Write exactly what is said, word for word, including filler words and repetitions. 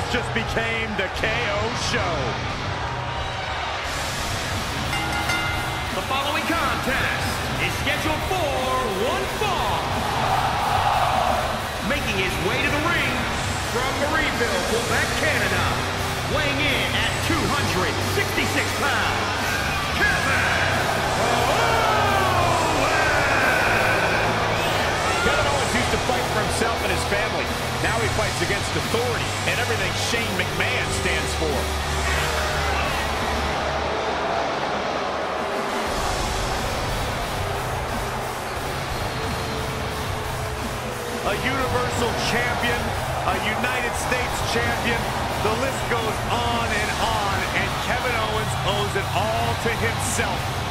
just became the K O show. The following contest is scheduled for one fall. Making his way to the ring from Marieville, Quebec, Canada, weighing in at two hundred sixty-six pounds, Kevin Owens! Kevin Owens used to fight for himself and his family. Now he fights against authority and everything Shane McMahon stands for. A Universal Champion, a United States Champion, the list goes on and on, and Kevin Owens owes it all to himself.